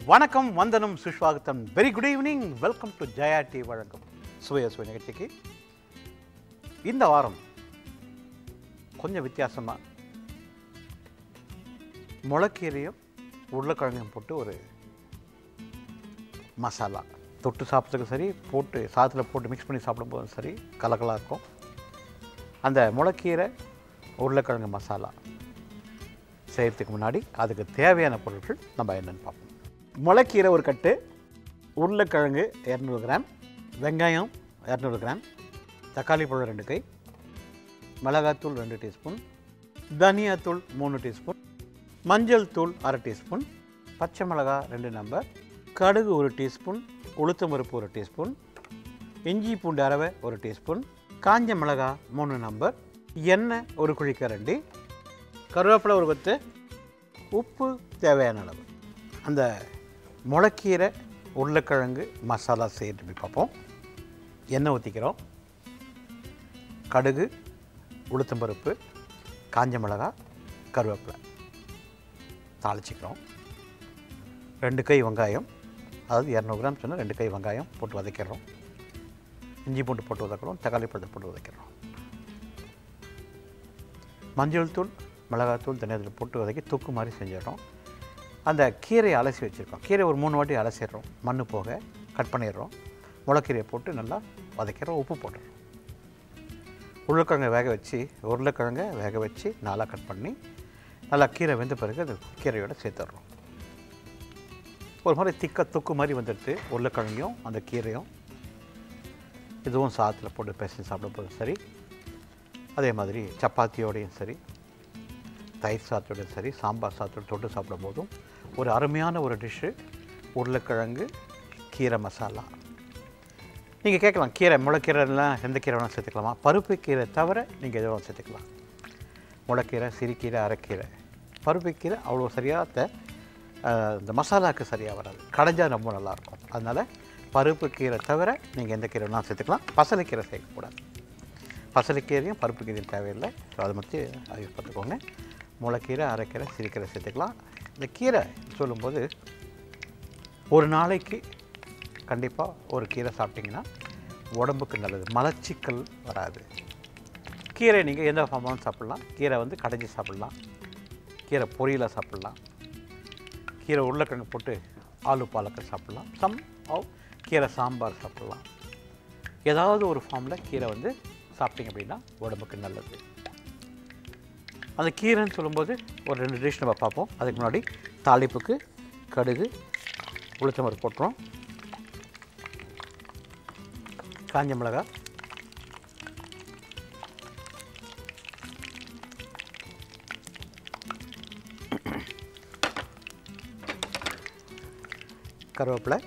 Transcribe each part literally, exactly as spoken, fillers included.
வணக்கம், வந்தனம், சுஷ்வாகத்தம். Very good evening. Welcome to Jaya T வழங்கும் சுவைய சுவை நிகழ்ச்சிக்கு. இந்த வாரம் கொஞ்சம் வித்தியாசமாக முளைக்கீரையும் உருளைக்கிழங்கையும் போட்டு ஒரு மசாலா தொட்டு சாப்பிட்றதுக்கும் சரி, போட்டு சாதத்தில் போட்டு மிக்ஸ் பண்ணி சாப்பிடும்போதும் சரி கலக்கலாக இருக்கும். அந்த முளைக்கீரை உருளைக்கிழங்கு மசாலா செய்கிறதுக்கு முன்னாடி அதுக்கு தேவையான பொருட்கள் நம்ம என்னென்னு பார்ப்போம். முளைக்கீரை ஒரு கட்டு, உருளைக்கிழங்கு இரநூறு கிராம், வெங்காயம் இரநூறு கிராம், தக்காளி பழம் ரெண்டு கை, மிளகாத்தூள் ரெண்டு டீஸ்பூன், தனியாத்தூள் மூணு டீஸ்பூன், மஞ்சள் தூள் அரை டீஸ்பூன், பச்சை மிளகாய் ரெண்டு நம்பர், கடுகு ஒரு டீஸ்பூன், உளுத்தம் பருப்பு ஒரு டீஸ்பூன், இஞ்சி பூண்டு அரவை ஒரு டீஸ்பூன், காஞ்ச மிளகாய் மூணு நம்பர், எண்ணெய் ஒரு குழிக்கரண்டி, கருவேப்பிலை ஒரு கொத்து, உப்பு தேவையான அளவு. அந்த முளைக்கீரை உருளைக்கிழங்கு மசாலா செய்யறது பார்ப்போம். எண்ணெய் ஊற்றிக்கிறோம். கடுகு, உளுத்தம்பருப்பு, காஞ்ச மிளகாய், கருவேப்பிலை தாளிச்சிக்கிறோம். ரெண்டு கை வெங்காயம், அதாவது இரநூறு கிராம் சொன்னால் ரெண்டு கை வெங்காயம் போட்டு வதக்கிறோம். இஞ்சி பூண்டு போட்டு வதக்கிறோம். தக்காளி பழத்தை போட்டு வதக்கிறோம். மஞ்சள் தூள், மிளகாத்தூள், தனியாத்தூள் போட்டு வதக்கி தொக்கு மாதிரி செஞ்சிடறோம். அந்த கீரையை அலசி வச்சுருக்கோம். கீரை ஒரு மூணு வாட்டி அலசிடுறோம். மண் போக கட் பண்ணிடுறோம். முளைக்கீரையை போட்டு நல்லா வதக்கிறோம். உப்பு போட்டுடுறோம். உருளைக்கிழங்கை வேக வச்சு உருளைக்கிழங்கை வேக வச்சு நாளாக கட் பண்ணி நல்லா கீரை வெந்த பிறகு அது கீரையோடு சேர்த்துடுறோம். ஒரு மாதிரி திக்க தொக்கு மாதிரி வந்துடுது. உருளைக்கிழங்கையும் அந்த கீரையும் இதுவும் சாதத்தில் போட்டு பேசி சாப்பிடும்போதும் சரி, அதே மாதிரி சப்பாத்தியோடையும் சரி, தயிர் சாதத்தோடையும் சரி, சாம்பார் சாதத்தோடு தொட்டு சாப்பிடும் போதும் ஒரு அருமையான ஒரு டிஷ்ஷு உருளைக்கிழங்கு கீரை மசாலா. நீங்கள் கேட்கலாம், கீரை முளைக்கீரைலாம் எந்த கீரை வேணாலும் சேர்த்துக்கலாமா? பருப்பு கீரை தவிர நீங்கள் எது வேணாலும் சேர்த்துக்கலாம். முளைக்கீரை, சிறுக்கீரை, அரைக்கீரை. பருப்பு கீரை அவ்வளோ சரியாக இந்த மசாலாவுக்கு சரியாக வராது, கடைஞ்சால் ரொம்ப நல்லாயிருக்கும். அதனால் பருப்பு கீரை தவிர நீங்கள் எந்த கீரை வேணாலும் சேர்த்துக்கலாம். பசலைக்கீரை சேர்க்கக்கூடாது. பசலைக்கீரையும் பருப்பு கீரையும் தேவையில்லை. ஸோ அதை மட்டும் யூஸ் பார்த்துக்கோங்க. முளைக்கீரை, அரைக்கீரை, சிறுக்கீரை சேர்த்துக்கலாம். இந்த கீரை சொல்லும்போது ஒரு நாளைக்கு கண்டிப்பாக ஒரு கீரை சாப்பிட்டிங்கன்னா உடம்புக்கு நல்லது, மலச்சிக்கல் வராது. கீரை நீங்கள் எந்த ஃபார்மாலும் சாப்பிட்லாம். கீரை வந்து கடைஞ்சி சாப்பிட்லாம், கீரை பொரியலாக சாப்பிட்லாம், கீரை உருளைக்கிழங்கு போட்டு ஆலு பாலக்கை சாப்பிட்லாம், சம் ஆவ் கீரை சாம்பார் சாப்பிட்லாம். ஏதாவது ஒரு ஃபார்மில் கீரை வந்து சாப்பிட்டிங்க அப்படின்னா உடம்புக்கு நல்லது. அந்த கீரைன்னு சொல்லும்போது ஒரு ரெண்டு டிஷ் நம்ம பார்ப்போம். அதுக்கு முன்னாடி தாளிப்புக்கு கடுகு, உளுத்தம்பருப்பு போட்டுறோம். காஞ்ச மிளகாய், கருவேப்பிலை,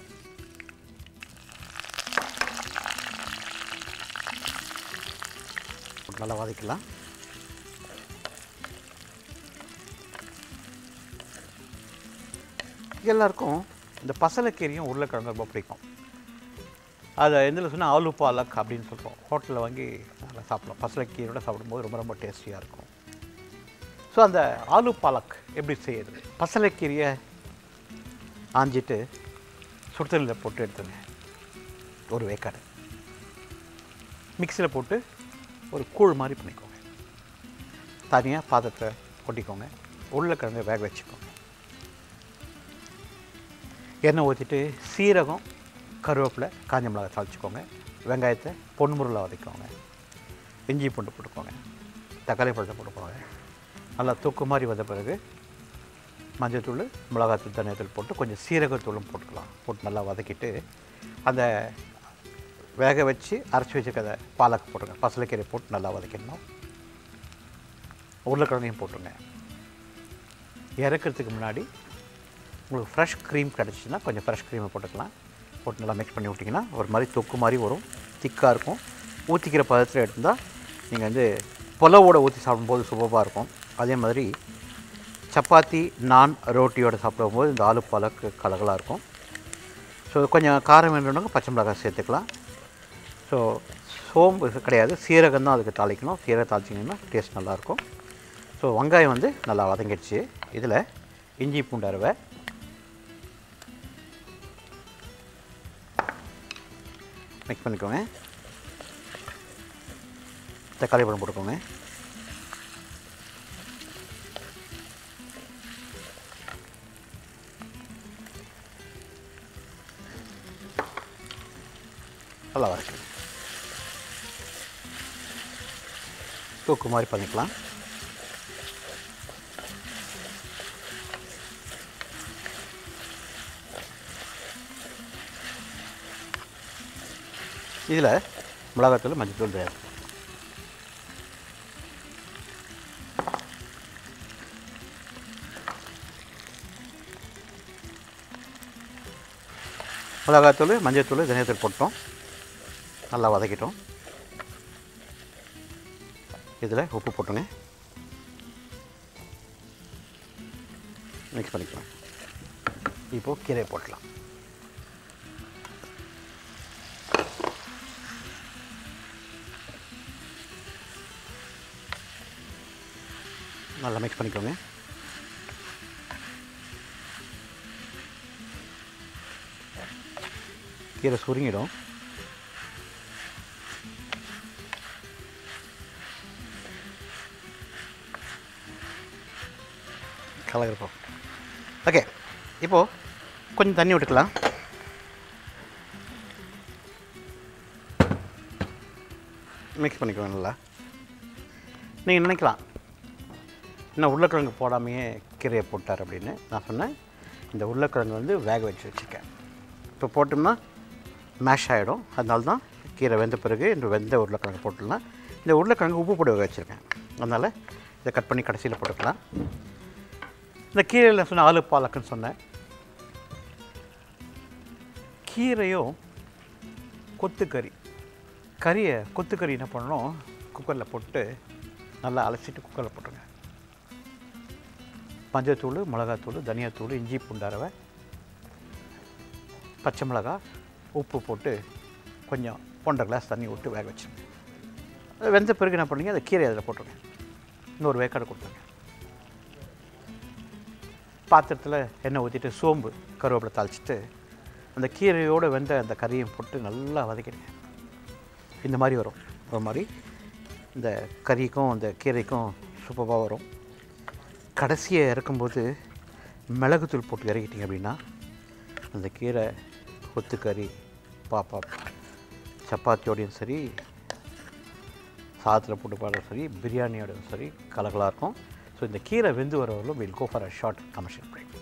நல்லா வதக்கலாம். எல்லாருக்கும் இந்த பசலைக்கீரையும் உருளைக்கிழங்கு ரொம்ப பிடிக்கும். அதை எந்தில் சொன்னால் ஆலு பாலக் அப்படின்னு சொல்கிறோம். ஹோட்டலில் வாங்கி நல்லா சாப்பிடலாம். பசலைக்கீரையோட சாப்பிடும்போது ரொம்ப ரொம்ப டேஸ்டியாக இருக்கும். ஸோ அந்த ஆலு பாலக் எப்படி செய்யுது? பசலைக்கீரையை ஆஞ்சிட்டு சுடுதண்ணியில் போட்டு எடுத்துங்க. ஒரு வேக்காடு மிக்சியில் போட்டு ஒரு கூழ் மாதிரி பண்ணிக்கோங்க. தனியாக பாத்திரத்தை கொட்டிக்கோங்க. உருளைக்கிழங்கை வேக வச்சுக்கோங்க. எண்ணெய் ஊற்றிட்டு சீரகம், கருவேப்பிலை, காஞ்ச மிளகாய் தாளிச்சுக்கோங்க. வெங்காயத்தை பொன்முருளாக வதக்கிக்கோங்க. இஞ்சி பூண்டு போட்டுக்கோங்க. தக்காளி பழத்தை போட்டுக்கோங்க. நல்லா தொக்கு மாதிரி வந்த பிறகு மஞ்சள் தூள், மிளகாத்தூள், தனியாத்தூள் போட்டு கொஞ்சம் சீரகத்தூளும் போட்டுக்கலாம். போட்டு நல்லா வதக்கிட்டு அந்த வேக வச்சு அரைச்சி வச்சுருக்க பாலக் போட்டுருங்க. பசலைக்கீரை போட்டு நல்லா வதக்கிடணும். உருளைக்கிழங்கையும் போட்டுருங்க. இறக்கிறதுக்கு முன்னாடி உங்களுக்கு ஃப்ரெஷ் க்ரீம் கிடச்சிச்சின்னா கொஞ்சம் ஃப்ரெஷ் க்ரீமை போட்டுக்கலாம். போட்டு நல்லா மிக்ஸ் பண்ணி விட்டிங்கன்னா ஒரு மாதிரி தொக்கு மாதிரி வரும், திக்காக இருக்கும். ஊற்றிக்கிற பதத்தில் எடுத்தால் நீங்கள் வந்து புலவோட ஊற்றி சாப்பிடும்போது சூப்பராக இருக்கும். அதே மாதிரி சப்பாத்தி, நான், ரோட்டியோடு சாப்பிடும்போது இந்த ஆலு பாலக் கலகலாக இருக்கும். ஸோ கொஞ்சம் காரம் வேணும்னாங்க பச்சை மிளகாய் சேர்த்துக்கலாம். ஸோ சோம்பு கிடையாது, சீரகம் தான் அதுக்கு தாளிக்கணும். சீரகம் தாளிச்சிங்கன்னா டேஸ்ட் நல்லாயிருக்கும். ஸோ வெங்காயம் வந்து நல்லா வதங்கிடுச்சு. இதில் இஞ்சி பூண்டு அரவை, மிக்ஸ் பண்ணிக்கோங்க. தக்காளி பழம் போட்டுக்கோங்க. நல்லா வதக்கணும். தூக்கு மாதிரி பண்ணிக்கலாம். இதில் மிளகாத்தூள் மஞ்சத்தூள் தேவை. மிளகாத்தூள் மஞ்சத்தூள் தனியாத்தூள் போட்டோம். நல்லா வதக்கிட்டோம். இதில் உப்பு போட்டுங்க. மிக்ஸ் பண்ணிக்கலாம். இப்போது கீரை போட்டலாம். நல்லா மிக்ஸ் பண்ணிக்கோங்க. கீரை சுருங்கிடும். கலக்கிறப்போம். ஓகே, இப்போது கொஞ்சம் தண்ணி விட்டுக்கலாம். மிக்ஸ் பண்ணிக்கோங்க நல்லா. நீங்கள் நினைக்கலாம் இன்னும் உருளைக்கிழங்கு போடாமையே கீரையை போட்டார் அப்படின்னு. நான் சொன்னேன் இந்த உருளைக்கிழங்கு வந்து வேக வச்சு வச்சுருக்கேன். இப்போ போட்டோம்னா மேஷ் ஆகிடும். அதனால தான் கீரை வெந்த பிறகு இந்த வெந்த உருளைக்கிழங்கு போட்டுடலாம். இந்த உருளைக்கிழங்கு உப்பு போட்டு வேக வச்சுருக்கேன். அதனால் இதை கட் பண்ணி கடைசியில் போட்டுக்கலாம். இந்த கீரையில் சொன்ன ஆலு பாலக்குன்னு சொன்னேன். கீரையும் கொத்துக்கறி கறியை கொத்துக்கறி என்ன பண்ணணும், குக்கரில் போட்டு நல்லா அலசிட்டு குக்கரில் போட்டுருங்க. மஞ்சத்தூள், மிளகாத்தூள், தனியாத்தூள், இஞ்சி பூண்டு அரவை, பச்சை மிளகா, உப்பு போட்டு கொஞ்சம் ஒன்றரை கிளாஸ் தண்ணி விட்டு வேக வச்சுருங்க. அது வெந்த பிறகு என்ன பண்ணுங்க, அந்த கீரை அதில் போட்டுருங்க. இன்னொரு வேக்காடு கொடுத்துருங்க. பாத்திரத்தில் எண்ணெய் ஊற்றிட்டு சோம்பு கருவேப்பிலை தாளிச்சிட்டு அந்த கீரையோடு வெந்த அந்த கறியும் போட்டு நல்லா வதக்கிடுங்க. இந்த மாதிரி வரும். ஒரு மாதிரி இந்த கறிக்கும் அந்த கீரைக்கும் சூப்பராக வரும். கடைசியை இறக்கும்போது மிளகுத்தூள் போட்டு இறக்கிட்டிங்க அப்படின்னா அந்த கீரை கொத்துக்கறி பாப்பா சப்பாத்தியோடையும் சரி, சாதத்தில் போட்டு பாடுற சரி, பிரியாணியோடையும் சரி கலகலாக இருக்கும். ஸோ இந்த கீரை வெந்து வரவர்களும் will go for a short commercial break.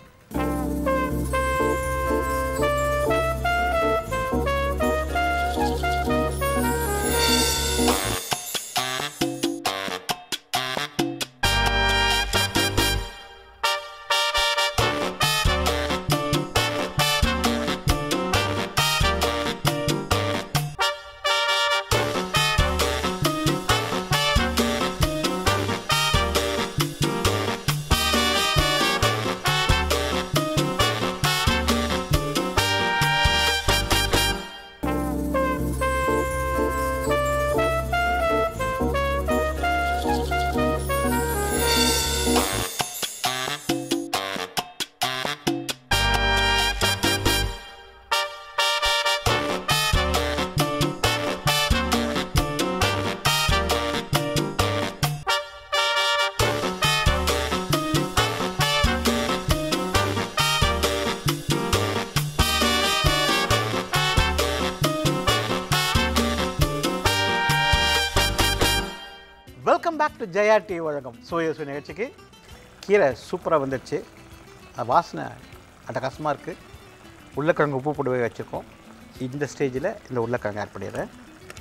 Welcome back to Jaya T வழங்கம் சோயா சு நிகழ்ச்சிக்கு. கீரை சூப்பராக வந்துடுச்சு. வாசனை அட்டகாசமாக இருக்குது. உருளைக்கிழங்கு உப்பு போட்டு வச்சுருக்கோம். இந்த ஸ்டேஜில் இந்த உருளைக்கிழங்கு ஆட் பண்ணிடுறேன்.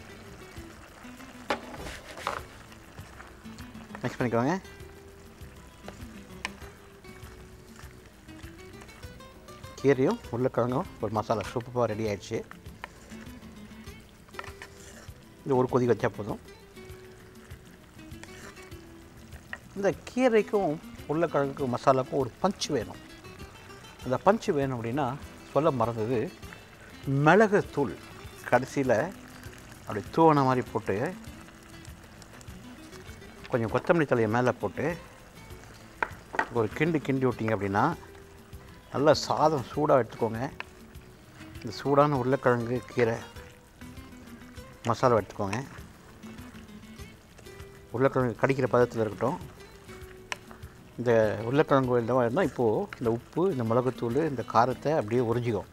மிக்ஸ் பண்ணிக்கோங்க. கீரையும் உருளைக்கிழங்கும் ஒரு மசாலா சூப்பராக ரெடி ஆகிடுச்சு. இது ஒரு கொதி வச்சா போதும். இந்த கீரைக்கும் உருளைக்கிழங்குக்கும் மசாலாவுக்கும் ஒரு பஞ்சு வேணும். அந்த பஞ்சு வேணும் அப்படின்னா சொல்ல மறந்தது, மிளகுத்தூள் கடைசியில் அப்படி தூவன மாதிரி போட்டு கொஞ்சம் கொத்தமல்லி தலையை மேலே போட்டு ஒரு கிண்டு கிண்டி விட்டிங்க அப்படின்னா நல்லா சாதம் சூடாக எடுத்துக்கோங்க. இந்த சூடான உருளைக்கிழங்கு கீரை மசாலா எடுத்துக்கோங்க. உருளைக்கிழங்கு கடிக்கிற பதத்தில் இருக்கட்டும். இந்த உருளைக்கிழங்கு இந்த மாதிரி இருந்தால் இப்போது இந்த உப்பு, இந்த மிளகுத்தூள், இந்த காரத்தை அப்படியே உறிஞ்சிக்கும்.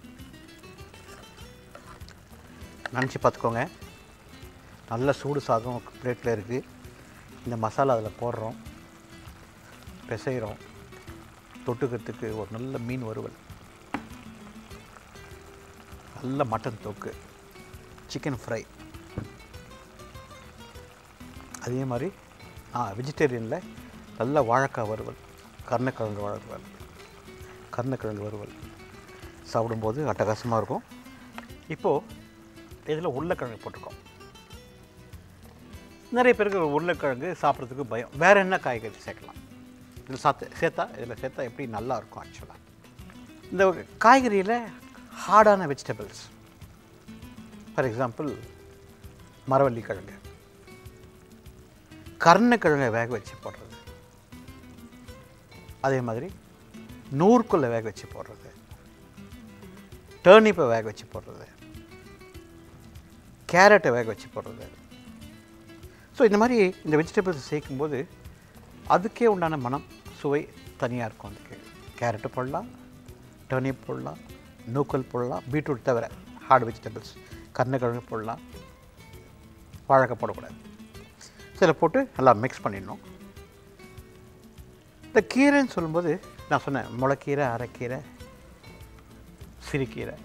நினச்சி பார்த்துக்கோங்க. நல்ல சூடு சாதம் பிளேட்டில் இருக்குது. இந்த மசாலா அதில் போடுறோம், பிசைகிறோம். தொட்டுக்கிறதுக்கு ஒரு நல்ல மீன் வறுவல், நல்ல மட்டன் தொக்கு, சிக்கன் ஃப்ரை. அதே மாதிரி ஆ வெஜிடேரியனில் நல்ல வாழைக்காய் வறுவல், கருணக்கிழங்கு வறுவல், கருணக்கிழங்கு வறுவல் சாப்பிடும்போது அட்டகாசமாக இருக்கும். இப்போது இதில் உருளைக்கிழங்கு போட்டிருக்கோம். நிறைய பேருக்கு உருளைக்கிழங்கு சாப்பிட்றதுக்கு பயம். வேறு என்ன காய்கறி சேர்க்கலாம்? இதில் சாத்து சேர்த்தா இதில் சேர்த்தா எப்படி நல்லாயிருக்கும்? ஆக்சுவலாக இந்த காய்கறியில் ஹார்டான வெஜிடபிள்ஸ், ஃபார் எக்ஸாம்பிள் மரவள்ளி கிழங்கு, கருணக்கிழங்கை வேக வச்சு போடுறது, அதே மாதிரி நூற்குள்ளே வேக வச்சு போடுறது, டர்னிப்பை வேக வச்சு போடுறது, கேரட்டை வேக வச்சு போடுறது. ஸோ இந்த மாதிரி இந்த வெஜிடபிள்ஸ் சேர்க்கும்போது அதுக்கே உண்டான மனம், சுவை தனியாக இருக்கும். அதுக்கு கேரட்டு போடலாம், டர்னிப் போடலாம், நூக்கல் போடலாம், பீட்ரூட் தவிர ஹார்ட் வெஜிடபிள்ஸ், கருணக்கிழங்கு போடலாம், வாழைக்காய் போடக்கூடாது. சில போட்டு நல்லா மிக்ஸ் பண்ணிடணும். இந்த கீரைன்னு சொல்லும்போது நான் சொன்னேன், முளைக்கீரை, அரைக்கீரை, சிறுகீரை,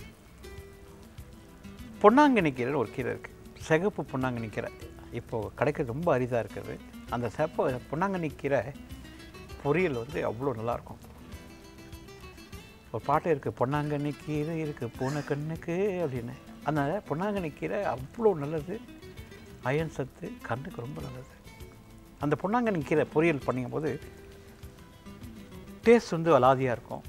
பொன்னாங்கண்ணி கீரைன்னு ஒரு கீரை இருக்குது. சிகப்பு பொன்னாங்கண்ணி கீரை இப்போது கிடைக்கிறது ரொம்ப அரிதாக இருக்குது. அந்த செப்ப பொன்னாங்கண்ணி கீரை பொரியல் வந்து அவ்வளோ நல்லாயிருக்கும். ஒரு பாட்டு இருக்குது, பொன்னாங்கண்ணி கீரை இருக்குது பூனை கண்ணுக்கு அப்படின்னு. அதனால் பொன்னாங்கண்ணி கீரை அவ்வளோ நல்லது, அயன் சத்து, கண்ணுக்கு ரொம்ப நல்லது. அந்த பொன்னாங்கண்ணி கீரை பொரியல் பண்ணும்போது டேஸ்ட் வந்து அலாதியாக இருக்கும்.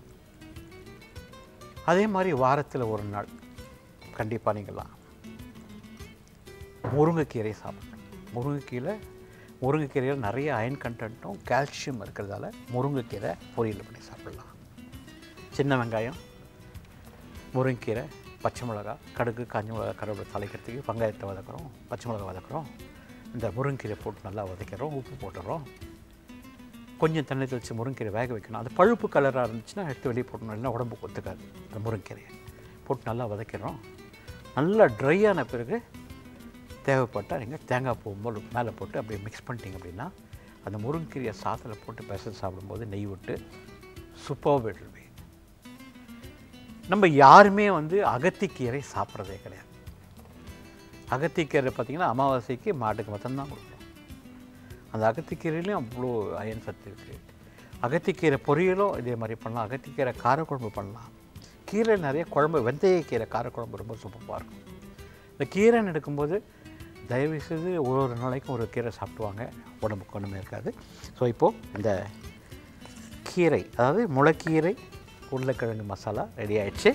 அதே மாதிரி வாரத்தில் ஒரு நாள் கண்டிப்பாக நீங்கள்லாம் முருங்கைக்கீரை சாப்பிடணும். முருங்கைக்கீரை முருங்கைக்கீரையில் நிறைய அயன் கண்டென்ட்டும் கால்சியம் இருக்கிறதால முருங்கைக்கீரை பொரியல் பண்ணி சாப்பிடலாம். சின்ன வெங்காயம், முருங்கைக்கீரை, பச்சை மிளகா, கடுகு, காஞ்ச மிளகா, கருவேப்பிலை தாளிக்கிறதுக்கு வெங்காயத்தை வதக்குறோம், பச்சை மிளகா வதக்குறோம், இந்த முருங்கைக்கீரை போட்டு நல்லா வதக்கிறோம், உப்பு போட்டுறோம், கொஞ்சம் தண்ணி தெளித்து முருங்கைக்கீரை வேக வைக்கணும். அது பழுப்பு கலராக இருந்துச்சுன்னா எடுத்து வெளியே போடணும், இல்லைன்னா உடம்புக்கு ஒத்துக்காது. அந்த முருங்கைக்கீரையை போட்டு நல்லா வதக்கிறோம். நல்லா ட்ரையான பிறகு தேவைப்பட்டால் நீங்கள் தேங்காய் பூ போல் மேலே போட்டு அப்படியே மிக்ஸ் பண்ணிட்டீங்க அப்படின்னா அந்த முருங்கைக்கீரையை சாத்தில் போட்டு பிசைஞ்சு சாப்பிடும்போது நெய் விட்டு சூப்பராக போய்ட்டு. நம்ம யாருமே வந்து அகத்திக்கீரை சாப்பிட்றதே கிடையாது. அகத்திக்கீரை பார்த்திங்கன்னா அமாவாசைக்கு மாட்டுக்கு மட்டும்தான் கொடுக்கணும். அந்த அகத்திக்கீரையிலையும் அவ்வளோ அயன் சத்து இருக்குது. அகத்திக்கீரை பொரியலும் இதே மாதிரி பண்ணலாம். அகத்திக்கீரை காரக்குழம்பு பண்ணலாம். கீரை நிறைய குழம்பு, வெந்தயக்கீரை காரக்குழம்பு ரொம்ப சூப்பராக இருக்கும். இந்த கீரைன்னு எடுக்கும்போது தயவுசெய்து ஒரு ஒரு நாளைக்கும் ஒரு கீரை சாப்பிடுவாங்க, உடம்புக்கு ஒன்றுமே இருக்காது. ஸோ இப்போது இந்த கீரை, அதாவது முளைக்கீரை உருளைக்கிழங்கு மசாலா ரெடி ஆயிடுச்சு.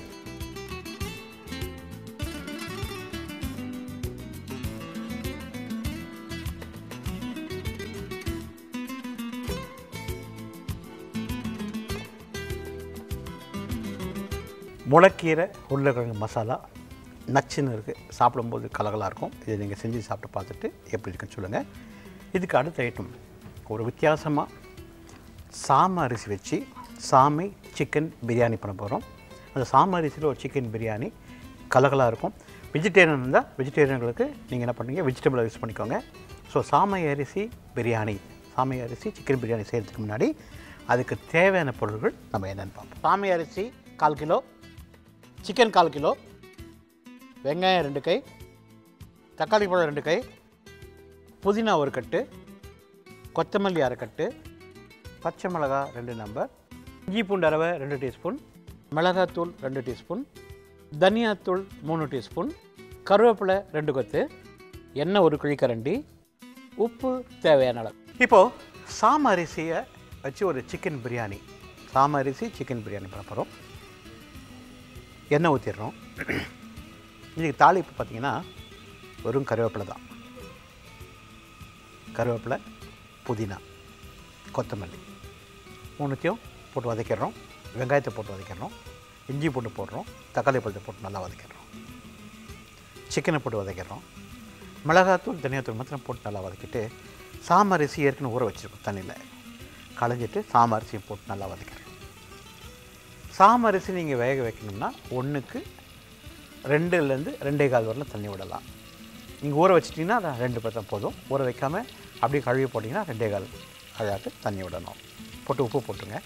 முளைக்கீரை உருளைக்கிழங்கு மசாலா நச்சுன்னு இருக்குது, சாப்பிடும்போது கலகலாக இருக்கும். இதை நீங்கள் செஞ்சு சாப்பிட்டு பார்த்துட்டு எப்படி இருக்குன்னு சொல்லுங்கள். இதுக்கு அடுத்த ஐட்டம் ஒரு வித்தியாசமாக சாம அரிசி வச்சு சாமை சிக்கன் பிரியாணி பண்ண போகிறோம். அந்த சாம அரிசியில் ஒரு சிக்கன் பிரியாணி கலகலாக இருக்கும். வெஜிடேரியன் இருந்தால் வெஜிடேரியன்களுக்கு நீங்கள் என்ன பண்ணுறீங்க, வெஜிடபிள் யூஸ் பண்ணிக்கோங்க. ஸோ சாமை அரிசி பிரியாணி, சாமை அரிசி சிக்கன் பிரியாணி செய்கிறதுக்கு முன்னாடி அதுக்கு தேவையான பொருட்கள் நம்ம என்னென்னு பார்ப்போம். சாமை அரிசி கால் கிலோ, சிக்கன் கால் கிலோ, வெங்காயம் ரெண்டு கை, தக்காளி பழம் ரெண்டு கை, புதினா ஒரு கட்டு, கொத்தமல்லி அரை கட்டு, பச்சை மிளகா ரெண்டு நம்பர், இஞ்சி பூண்டு அரவை ரெண்டு டீஸ்பூன், மிளகாத்தூள் ரெண்டு டீஸ்பூன், தனியாத்தூள் மூணு டீஸ்பூன், கருவேப்பிலை ரெண்டு கொத்து, எண்ணெய் ஒரு குழிக்கரண்டி, உப்பு தேவையான அளவு. இப்போது சாம அரிசியை வச்சு ஒரு சிக்கன் பிரியாணி, சாம அரிசி சிக்கன் பிரியாணி பண்ண போகிறோம். எண்ணெய் ஊற்றிடுறோம். இதுக்கு தாளிப்பு பார்த்திங்கன்னா வெறும் கருவேப்பிலை தான். கருவேப்பிலை, புதினா, கொத்தமல்லி மூணுத்தையும் போட்டு வதக்கிடுறோம். வெங்காயத்தை போட்டு வதக்கிடுறோம், இஞ்சி பூண்டு போடுறோம், தக்காளி பழத்தை போட்டு நல்லா வதக்கிடுறோம், சிக்கனை போட்டு வதக்கிடுறோம். மிளகாத்தூள் தனியாத்தூள் மாத்திரம் போட்டு நல்லா வதக்கிட்டு சாமரிசி ஏற்கனவே ஊற வச்சுருக்கோம் தண்ணியில் களைஞ்சிட்டு சாமரிசியும் போட்டு நல்லா வதக்கிறேன். சாமரிசி நீங்கள் வேக வைக்கணும்னா ஒன்றுக்கு ரெண்டுலேருந்து ரெண்டே கால் வரலாம் தண்ணி விடலாம். நீங்கள் ஊற வச்சிட்டிங்கன்னா அதை ரெண்டு பத்தம் போதும். ஊற வைக்காமல் அப்படியே கழுவி போட்டிங்கன்னா ரெண்டே கால் அழகாக தண்ணி விடணும். போட்டு உப்பு போட்டுங்க.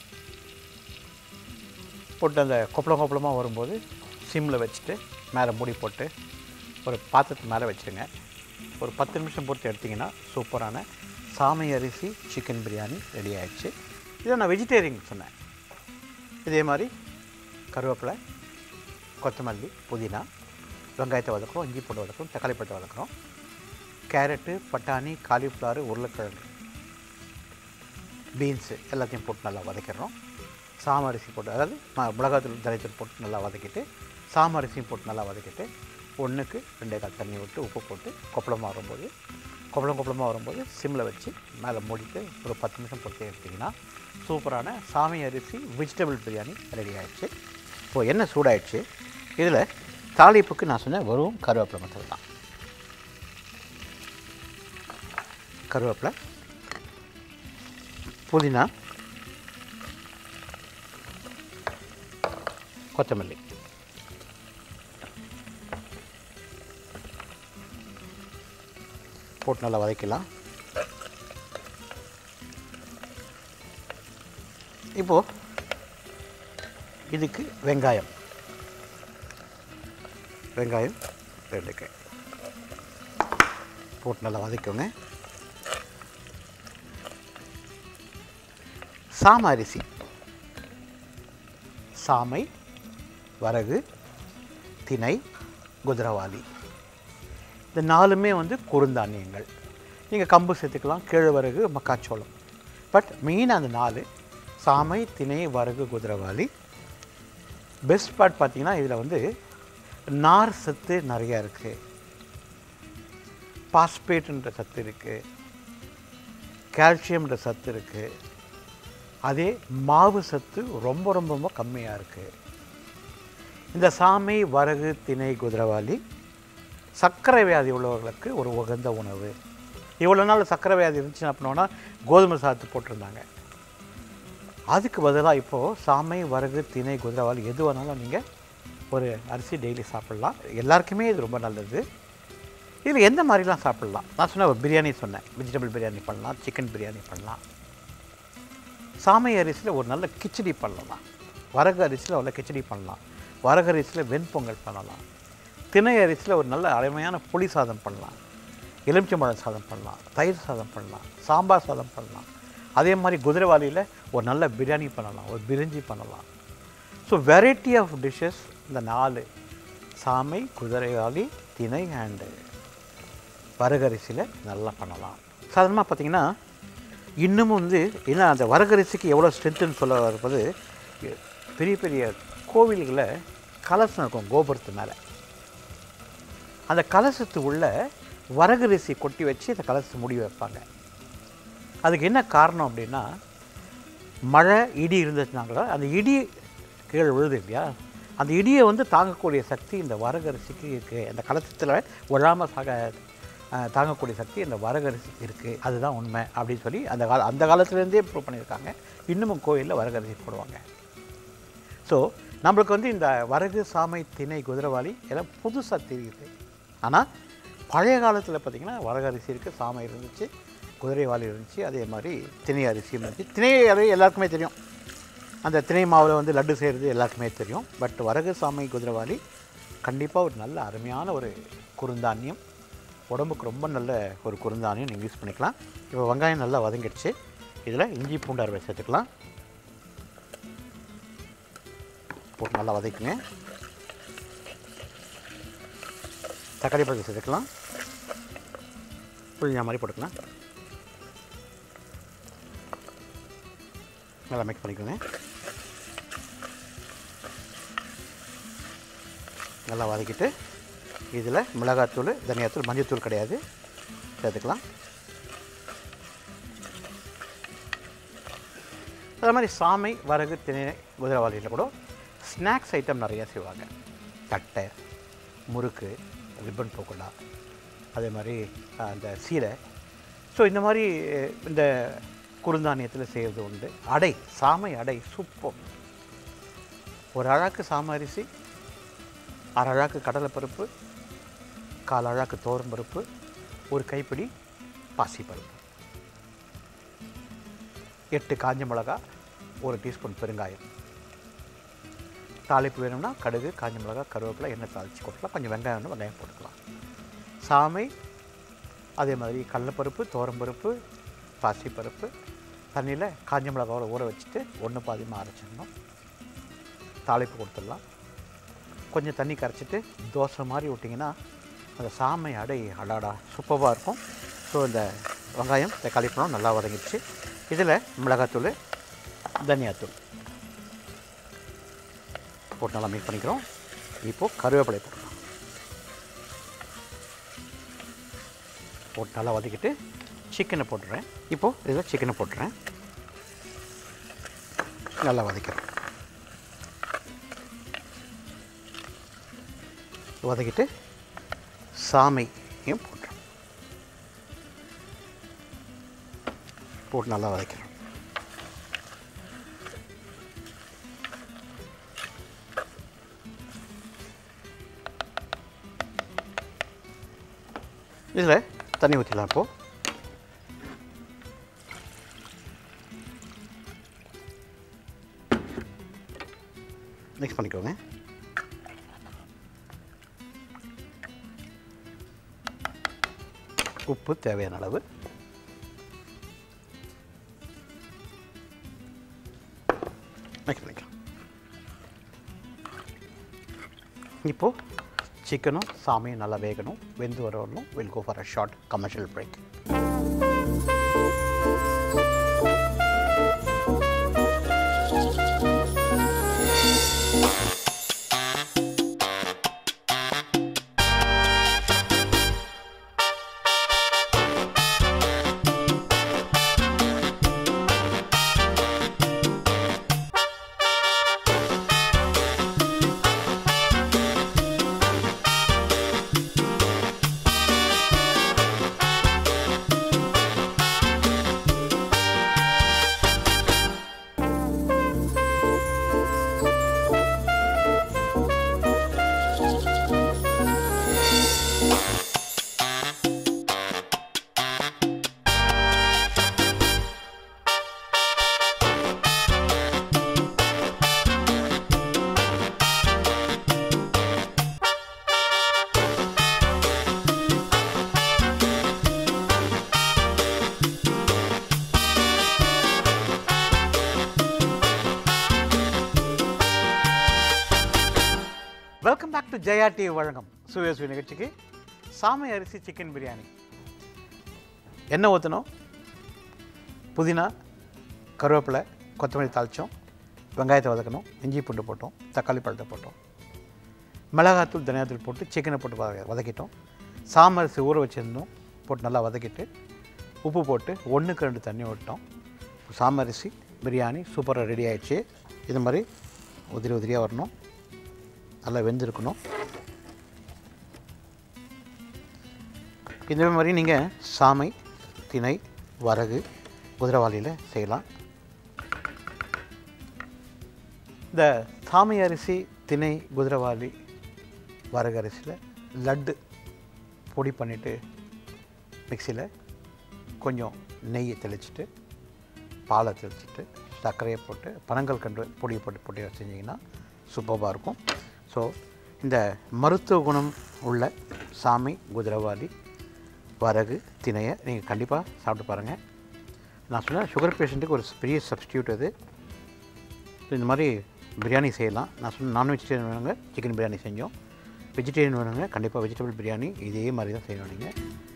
போட்டு அந்த கொப்பளம் கொப்பளமாக வரும்போது சிம்மில் வச்சுட்டு மேலே மூடி போட்டு ஒரு பாத்திரத்து மேலே வச்சுருங்க. ஒரு பத்து நிமிஷம் பொறுத்து எடுத்திங்கன்னா சூப்பரான சாமை அரிசி சிக்கன் பிரியாணி ரெடி ஆகிடுச்சு. இதை நான் வெஜிடேரியன் சொன்னேன். இதே மாதிரி கருவேப்பிலை, கொத்தமல்லி, புதினா, வெங்காயத்தை வதக்குறோம், இஞ்சி பூண்டு வதக்குறோம், தக்காளி பழத்தை வதக்குறோம், கேரட்டு, பட்டாணி, காலிஃப்ளவர், உருளைக்கிழங்கு, பீன்ஸு எல்லாத்தையும் போட்டு நல்லா வதக்கிடுறோம். சாமரிசி போட்டு அதாவது மிளகாத்தூள் தனித்தூள் போட்டு நல்லா வதக்கிட்டு சாமரிசியும் போட்டு நல்லா வதக்கிட்டு ஒன்றுக்கு ரெண்டே கால் தண்ணி விட்டு உப்பு போட்டு கொப்பளமாக வரும்போது கொப்பளம் கொப்பளமாக வரும்போது சிம்மில் வச்சு மேலே மூடிட்டு ஒரு பத்து நிமிஷம் பொறுத்து எடுத்திங்கன்னா சூப்பரான சாமை அரிசி வெஜிடபிள் பிரியாணி ரெடி ஆகிடுச்சு. இப்போது எண்ணெய் சூடாயிடுச்சு. இதில் தாளிப்புக்கு நான் சொன்னேன் வெறும் கருவேப்பிலை மட்டும் தான். கருவேப்பிலை, புதினா, கொத்தமல்லி, போட்டு நல்லா வதக்கலாம். இப்போது இதுக்கு வெங்காயம் வெங்காயம் ரெண்டு கை போட்டு நல்லா வதக்கோங்க. சாமை அரிசி, சாமை, வரகு, திணை, குதிரவாளி இந்த நாலுமே வந்து குறுந்தானியங்கள். நீங்கள் கம்பு சேர்த்துக்கலாம், கேழ்வரகு, மக்காச்சோளம். பட் மெயின் அந்த நாலு சாமை, திணை, வரகு, குதிரவாளி. பெஸ்ட் பார்ட் பார்த்திங்கன்னா இதில் வந்து நார் சத்து நிறையா இருக்குது. பாஸ்பேட்டுன்ற சத்து இருக்குது, கால்சியம்ன்ற சத்து இருக்குது. அதே மாவு சத்து ரொம்ப ரொம்ப ரொம்ப கம்மியாக இருக்குது. இந்த சாமை, வரகு, திணை, குதிரவாளி சர்க்கரை வியாதி உள்ளவர்களுக்கு ஒரு உகந்த உணவு. இவ்வளோ நாள் சர்க்கரை வியாதி இருந்துச்சுன்னு அப்படின்னா கோதுமை சாத்து போட்டிருந்தாங்க. அதுக்கு பதிலாக இப்போது சாமை, வரகு, திணை, குதிரவாளி எது வேணாலும் நீங்கள் ஒரு அரிசி டெய்லி சாப்பிட்லாம். எல்லாருக்குமே இது ரொம்ப நல்லது. இதில் எந்த மாதிரிலாம் சாப்பிட்லாம்? நான் சொன்ன ஒரு பிரியாணி சொன்னேன், வெஜிடபிள் பிரியாணி பண்ணலாம், சிக்கன் பிரியாணி பண்ணலாம். சாமை அரிசியில் ஒரு நல்ல கிச்சடி பண்ணலாம், வரகு அரிசியில் ஒரு கிச்சடி பண்ணலாம், வரகு அரிசியில் வெண்பொங்கல் பண்ணலாம், திணை அரிசியில் ஒரு நல்ல அருமையான புளி சாதம் பண்ணலாம், எலுமிச்சம்பழம் சாதம் பண்ணலாம், தயிர் சாதம் பண்ணலாம், சாம்பார் சாதம் பண்ணலாம். அதே மாதிரி குதிரைவாளியில் ஒரு நல்ல பிரியாணி பண்ணலாம், ஒரு பிரிஞ்சி பண்ணலாம். ஸோ வெரைட்டி ஆஃப் டிஷ்ஷஸ் இந்த நாலு சாமை, குதிரைவாளி, திணை அண்டு வரகரிசியில் நல்லா பண்ணலாம். சாதாரணமாக பார்த்திங்கன்னா இன்னமும் வந்து ஏன்னா அந்த வரகரிசிக்கு எவ்வளோ ஸ்ட்ரென்த்துன்னு சொல்ல இருப்பது, பெரிய பெரிய கோவில்களை கலசம் இருக்கும் கோபுரத்து மேலே. அந்த கலசத்து உள்ள வரகரிசி கொட்டி வச்சு அந்த கலசத்தை முடி வைப்பாங்க. அதுக்கு என்ன காரணம் அப்படின்னா, மழை இடி இருந்துச்சுனாங்களா அந்த இடி கீழே விழுது இல்லையா, அந்த இடியை வந்து தாங்கக்கூடிய சக்தி இந்த வரகரிசிக்கு இருக்குது. அந்த கலசத்தில் விழாமல் சாக தாங்கக்கூடிய சக்தி இந்த வரகரிசிக்கு இருக்குது. அதுதான் உண்மை அப்படின்னு சொல்லி அந்த கால அந்த காலத்துலேருந்தே ப்ரூவ் பண்ணியிருக்காங்க. இன்னமும் கோயிலில் வரகரிசி போடுவாங்க. ஸோ நம்மளுக்கு வந்து இந்த வரகு, சாமை, திணை, குதிரவாளி எல்லாம் புதுசாக தெரியுது. ஆனால் பழைய காலத்தில் பார்த்திங்கன்னா வரகரிசி இருக்குது, சாமை இருந்துச்சு, குதிரைவாளி இருந்துச்சு, அதே மாதிரி திணை அரிசியும் இருந்துச்சு. திணை அரிசி எல்லாருக்குமே தெரியும், அந்த திணை மாவில் வந்து லட்டு செய்கிறது எல்லாருக்குமே தெரியும். பட் வரகு, சாமை, குதிரவாளி கண்டிப்பாக ஒரு நல்ல அருமையான ஒரு குறுந்தானியம், உடம்புக்கு ரொம்ப நல்ல ஒரு குறுந்தானியம் நீங்கள் யூஸ் பண்ணிக்கலாம். இப்போ வெங்காயம் நல்லா வதங்கிடுச்சு. இதில் இஞ்சி பூண்டு அரைவை சேர்த்துக்கலாம். போட்டு நல்லா வதக்குங்க. தக்காளி பழத்தை சேர்த்துக்கலாம். புளிஞ்சா மாதிரி போட்டுக்கலாம். நல்லா மிக்ஸ் பண்ணிக்கோங்க. நல்லா வதக்கிட்டு இதில் மிளகாத்தூள், தனியாத்தூள், மஞ்சத்தூள் கிடையாது சேர்த்துக்கலாம். அதே மாதிரி சாமை, வரகு, திணை, குதிரைவாளியில் கூட ஸ்நாக்ஸ் ஐட்டம் நிறையா செய்வாங்க. தட்டை, முறுக்கு, ரிப்பன் பக்கோடா, அதே மாதிரி அந்த சீரை. ஸோ இந்த மாதிரி இந்த குறுந்தானியத்தில் செய்கிறது உண்டு. அடை, சாமை அடை சூப்பர். ஒரு அழாக்கு சாமை அரிசி, அரை அழாக்கு கடலைப்பருப்பு, கால் அழாக்கு துவரம்பருப்பு, ஒரு கைப்பிடி பாசிப்பருப்பு, எட்டு காஞ்ச மிளகா, ஒரு டீஸ்பூன் பெருங்காயம், தாளிப்பு வேணும்னா கடுகு, காஞ்ச மிளகா, கருவேப்பிலை, எண்ணெய் தாளித்து கொட்டலாம். கொஞ்சம் வெங்காயம் வேணும், வெங்காயம் போட்டுக்கலாம். சாமை அதே மாதிரி கடலைப்பருப்பு, துவரம்பருப்பு, பாசிப்பருப்பு தண்ணியில் காஞ்ச மிளகாவோட ஊற வச்சுட்டு ஒன்று பாதியமாக அரைச்சிடணும். தாளிப்பு கொடுத்துடலாம். கொஞ்சம் தண்ணி கரைச்சிட்டு தோசை மாதிரி விட்டிங்கன்னா அந்த சாமை அடை அடாடா சூப்பராக இருக்கும். ஸோ இந்த வெங்காயம் தக்காளி பழம் நல்லா வதங்கிடுச்சு. இதில் மிளகாத்தூள், தனியாத்தூள் போட்டு நல்லா மிக்ஸ் பண்ணிக்கிறோம். இப்போது கருவேப்பிலை போட்டுக்கலாம். போட்டு நல்லா வதக்கிட்டு சிக்கனை போட்டுறேன். இப்போது இதில் சிக்கனை போட்டுறேன். நல்லா வதக்கிறேன். வதக்கிட்டு சாமையும் போட்டுறேன். போட்டு நல்லா வதக்கிறேன். இதில் தண்ணி ஊற்றிடலாம். இப்போது மிக்ஸ் பண்ணிக்கோங்க. உப்பு தேவையான அளவு, மிக்ஸ் பண்ணிக்கலாம். இப்போது சிக்கனும் சாமையும் நல்லா வேகணும். வெந்து வரணும். Will go for a short commercial break. Welcome back to Jaya TV வழங்கம் சுவையசுவை நிகழ்ச்சிக்கு. சாமை அரிசி சிக்கன் பிரியாணி. எண்ணெய் ஊற்றணும். புதினா, கருவேப்பிலை, கொத்தமல்லி தாளித்தோம். வெங்காயத்தை வதக்கணும். இஞ்சி பூண்டு போட்டோம். தக்காளி பழத்தை போட்டோம். மிளகாத்தூள், தனியாத்தூள் போட்டு சிக்கனை போட்டு வத வதக்கிட்டோம். சாமை அரிசி ஊற வச்சுருந்தோம். போட்டு நல்லா வதக்கிட்டு உப்பு போட்டு ஒன்றுக்கு ரெண்டு தண்ணி விட்டோம். சாமை அரிசி பிரியாணி சூப்பராக ரெடி ஆகிடுச்சு. இது மாதிரி உதிரி உதிரியாக வரணும். நல்லா வெந்திருக்கணும். இந்த மாதிரி நீங்கள் சாமை, திணை, வரகு, குதிரைவாளியில் செய்யலாம். இந்த சாமை அரிசி, திணை, குதிரைவாளி, வரகு அரிசியில் லட்டு பொடி பண்ணிவிட்டு மிக்சியில் கொஞ்சம் நெய்யை தெளிச்சுட்டு, பாலை தெளிச்சுட்டு, சர்க்கரையை போட்டு, பனங்கள் கண்டு பொடியை போட்டு பொடியை செஞ்சிங்கன்னா சூப்பராக இருக்கும். ஸோ இந்த மருத்துவ குணம் உள்ள சாமை, குதிரைவாளி, வரகு, திணையை நீங்கள் கண்டிப்பாக சாப்பிட்டு பாருங்கள். நான் சொன்னேன் சுகர் பேஷண்ட்டுக்கு ஒரு பெரிய சப்ஸ்டியூட் அது. இந்த மாதிரி பிரியாணி செய்யலாம். நான் சொன்ன நான் வெஜிடேரியன் வேணுங்க சிக்கன் பிரியாணி செஞ்சோம். வெஜிடேரியன் வேணுங்க கண்டிப்பாக வெஜிடபிள் பிரியாணி இதே மாதிரி தான் செய்யணும். நீங்கள்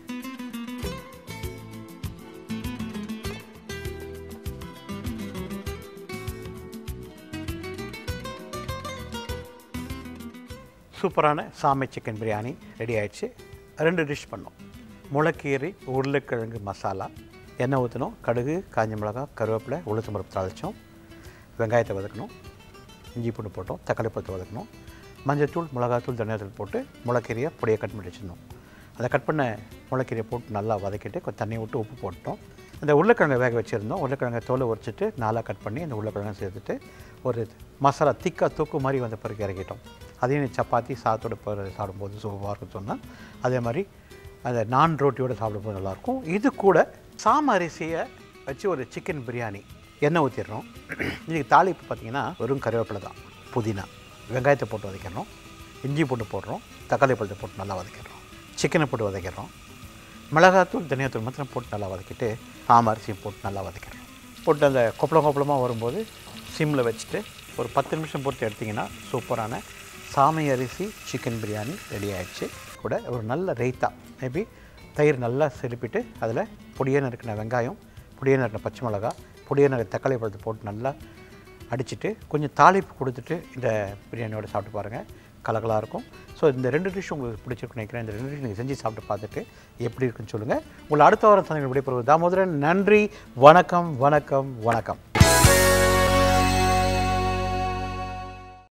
சூப்பரான சாமை சிக்கன் பிரியாணி ரெடி ஆகிடுச்சு. ரெண்டு டிஷ் பண்ணோம். முளைக்கீரை, உருளைக்கிழங்கு மசாலா, எண்ணெய் ஊற்றணும். கடுகு, காஞ்ச மிளகாய், கருவேப்பிலை, உளுத்தம் பருப்பு தாளித்தோம். வெங்காயத்தை வதக்கணும். இஞ்சி பூண்டு போட்டோம். தக்காளி பழத்தை வதக்கணும். மஞ்சள்தூள், மிளகாத்தூள், தனியாத்தூள் போட்டு முளைக்கீரையை பொடியை கட் பண்ணி வச்சுருந்தோம். அதை கட் பண்ண முளைக்கீரையை போட்டு நல்லா வதக்கிட்டு கொஞ்சம் தண்ணி விட்டு உப்பு போட்டோம். அந்த உருளைக்கிழங்கை வேக வச்சுருந்தோம். உருளைக்கிழங்கை தோலை உரிச்சிட்டு நாலாக கட் பண்ணி அந்த உருளைக்கிழங்கை சேர்த்துட்டு ஒரு மசாலா திக்காக தூக்கு மாதிரி வந்த பிறகு இறக்கிட்டோம். அதையும் சப்பாத்தி சாத்தோட பிறகு சாப்பிடும்போது சூப்பராக இருக்கும் சொன்னால், அதே மாதிரி அந்த நான் ரோட்டியோடு சாப்பிடும்போது நல்லாயிருக்கும். இது கூட சாம அரிசியை வச்சு ஒரு சிக்கன் பிரியாணி எண்ணெய் ஊற்றிடுறோம். இன்றைக்கி தாளிப்பு பார்த்திங்கன்னா வெறும் கருவேப்பிலை தான், புதினா, வெங்காயத்தை போட்டு வதக்கிடுறோம், இஞ்சி போட்டு போடுறோம், தக்காளி பழத்தை போட்டு நல்லா வதக்கிடுறோம், சிக்கனை போட்டு வதக்கிடுறோம், மிளகாத்தூள் தனியாத்தூள் மாத்திரம் போட்டு நல்லா வதக்கிட்டு சாம அரிசியும் போட்டு நல்லா வதக்கிடுறோம். போட்டு அந்த கொப்பளம் கொப்பளமாக வரும்போது சிம்மில் வச்சுட்டு ஒரு பத்து நிமிஷம் போட்டு எடுத்திங்கன்னா சூப்பரான சாமை அரிசி சிக்கன் பிரியாணி ரெடி ஆகிடுச்சு. கூட ஒரு நல்ல ரைத்தா, மேபி தயிர் நல்லா செலுப்பிட்டு அதில் பொடியே நறுக்கின வெங்காயம், பொடியே நறுக்கின பச்சை மிளகா, பொடியே நறுக்கின தக்காளி பழத்தை போட்டு நல்லா அடிச்சுட்டு கொஞ்சம் தாளிப்பு கொடுத்துட்டு இந்த பிரியாணியோடு சாப்பிட்டு பாருங்கள், கலகலாக இருக்கும். ஸோ இந்த ரெண்டு டிஷ் உங்களுக்கு பிடிச்சிருக்குன்னு நினைக்கிறேன். இந்த ரெண்டு டிஷ் நீங்கள் செஞ்சு சாப்பிட்டு பார்த்துட்டு எப்படி இருக்குன்னு சொல்லுங்கள். உங்களை அடுத்த வாரம் சந்தைகள் விடைபெறுவது தாமோதரன். நன்றி, வணக்கம், வணக்கம், வணக்கம்.